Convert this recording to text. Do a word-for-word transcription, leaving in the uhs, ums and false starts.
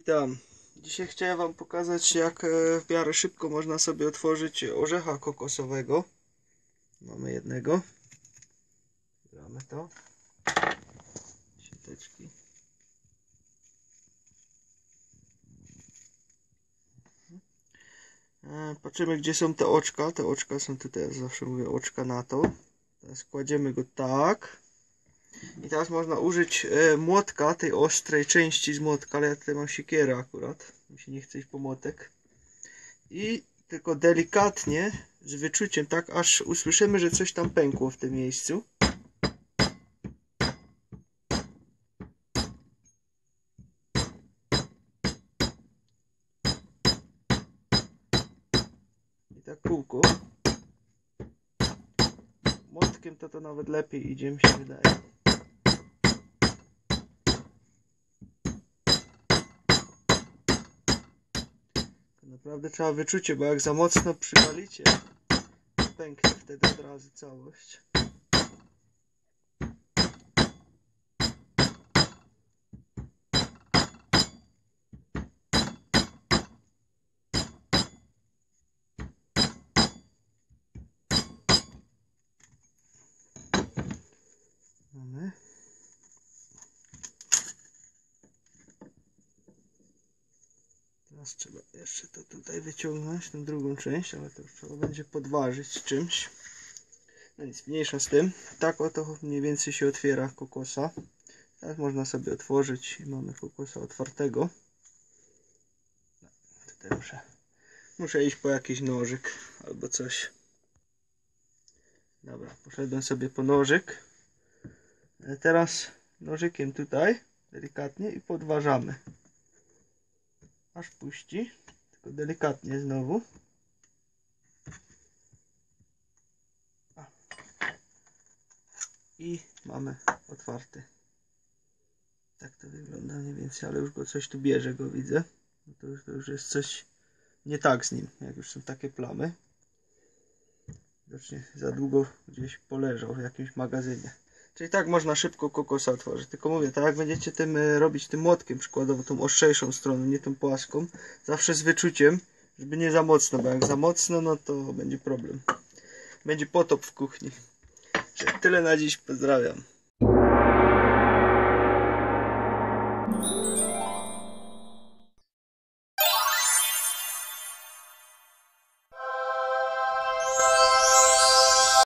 Witam. Dzisiaj chciałem wam pokazać, jak w miarę szybko można sobie otworzyć orzecha kokosowego. Mamy jednego. Zbieramy to. Siateczki. Patrzymy, gdzie są te oczka. Te oczka są tutaj, ja zawsze mówię oczka na to. Teraz kładziemy go tak. I teraz można użyć e, młotka, tej ostrej części z młotka, ale ja tutaj mam siekierę akurat. Mi się nie chce iść po młotek. I tylko delikatnie, z wyczuciem, tak aż usłyszymy, że coś tam pękło w tym miejscu. I tak kółko. Młotkiem to to nawet lepiej idzie, mi się wydaje. Naprawdę trzeba wyczucie, bo jak za mocno przywalicie, pęknie wtedy od razu całość. Mamy. Teraz trzeba jeszcze to tutaj wyciągnąć, tę drugą część, ale to już trzeba będzie podważyć czymś. No nic, mniejsza z tym. Tak oto mniej więcej się otwiera kokosa. Teraz można sobie otworzyć i mamy kokosa otwartego. No, tutaj muszę, muszę iść po jakiś nożyk albo coś. Dobra, poszedłem sobie po nożyk. Teraz nożykiem tutaj delikatnie i podważamy. Aż puści, tylko delikatnie znowu. A. I mamy otwarty. Tak to wygląda mniej więcej, ale już go coś tu bierze, go widzę. No to, już, to już jest coś nie tak z nim, jak już są takie plamy. Widocznie za długo gdzieś poleżał w jakimś magazynie. Czyli tak można szybko kokosa otworzyć. Tylko mówię, tak jak będziecie tym robić tym młotkiem, przykładowo tą ostrzejszą stroną, nie tą płaską, zawsze z wyczuciem, żeby nie za mocno, bo jak za mocno, no to będzie problem. Będzie potop w kuchni. Tyle na dziś, pozdrawiam.